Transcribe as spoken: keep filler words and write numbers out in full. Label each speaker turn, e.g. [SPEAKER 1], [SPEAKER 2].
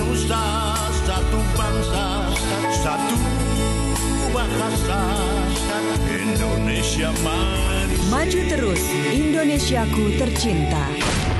[SPEAKER 1] nusa, satu bangsa, satu bahasa. Indonesia maju.
[SPEAKER 2] Maju terus, Indonesiaku tercinta.